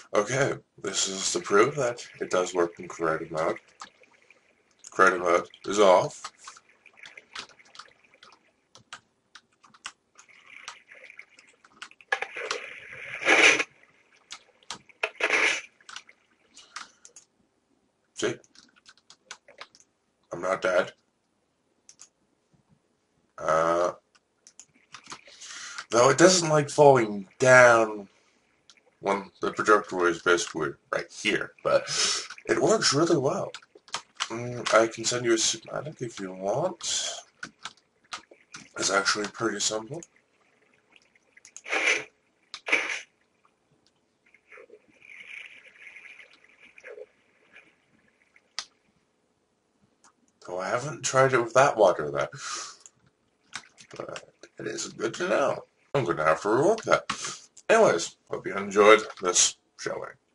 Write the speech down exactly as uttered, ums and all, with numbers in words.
Okay, this is to prove that it does work in creative mode. Creative mode is off. See? I'm not dead. Uh, though it doesn't like falling down when the projector is basically right here, but it works really well. Mm, I can send you a schematic if you want. It's actually pretty simple. Though I haven't tried it with that water there. But it is good to know. I'm going to have to rework that. Anyways, hope you enjoyed this showing.